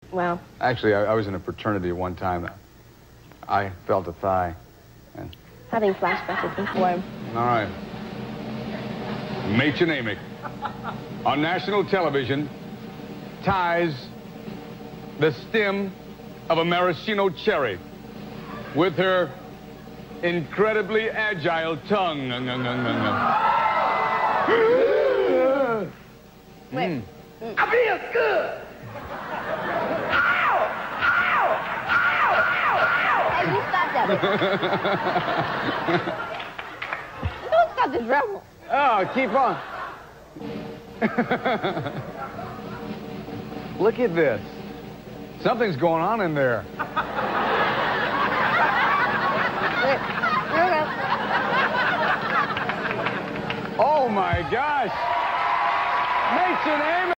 Wow. Actually, I was in a fraternity at one time. I felt a thigh. And... Having flashbacks at this point. All right. Mädchen Amick, on national television, ties the stem of a maraschino cherry with her incredibly agile tongue. Wait. I feel good. Ow! Ow! Ow! Ow! Ow! Hey, you stop that. Don't stop the dribble. Oh, keep on. Look at this. Something's going on in there. Oh, my gosh. Mädchen Amick.